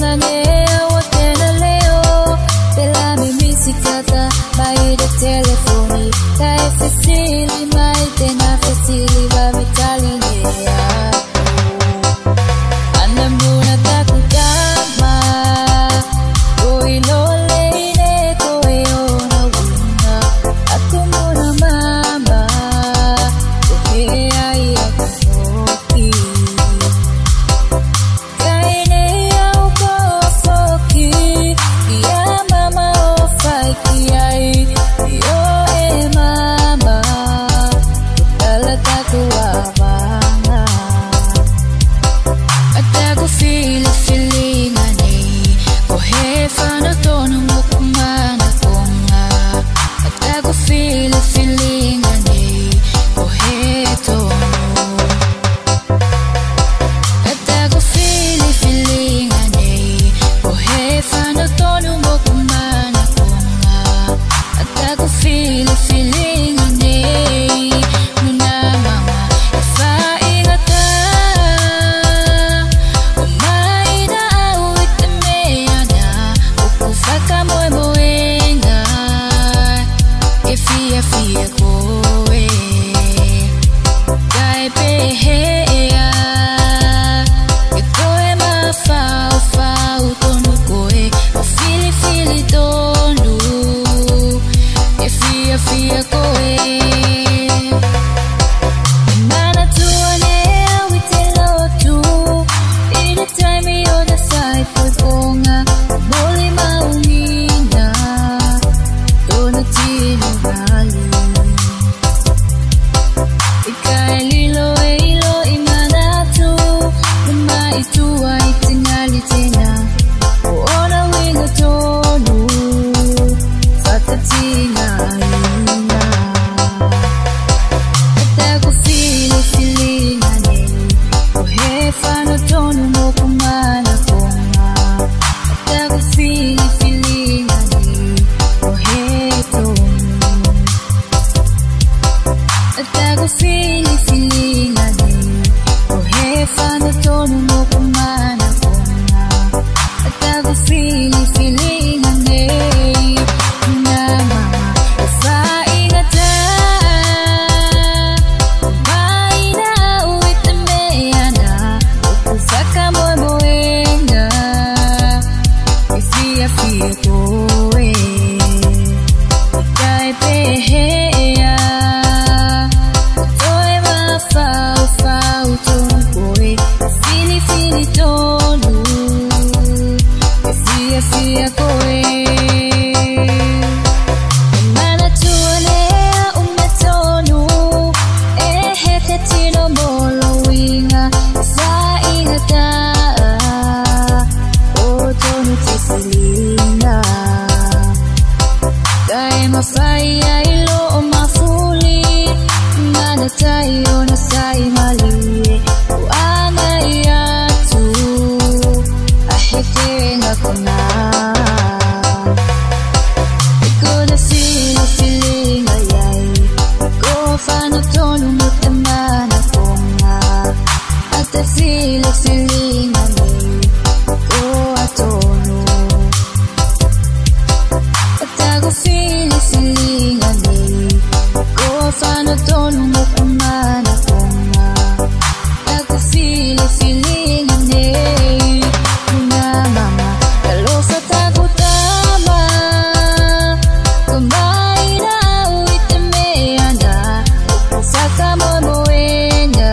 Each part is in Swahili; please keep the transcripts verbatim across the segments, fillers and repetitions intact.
tuanea wote na leo pela mimi sikata by the telephone kai fasili mai tena fasili ba metali nea anamuna takutama koi lole ne koi ona wuna atumuna mama okay ai akoki Mafaya ilo mafuli mana tayo na sai mali uanga yatu ahete ngakuna ikoda sila feeling ayay ko fano tonu mutamana konga ata sila feeling ayay ko atonu atago feeling fano tonu mo kumana konga ako feel feeling ane muna mama kalofa tago tama kumbai na uite meana ukusaka mo moena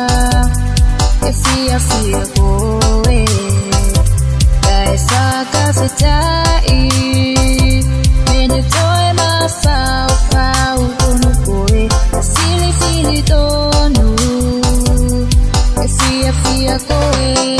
efia fia koe kaesa kafetai mene toe mafau fau Fili fili tonu, fia fia koe.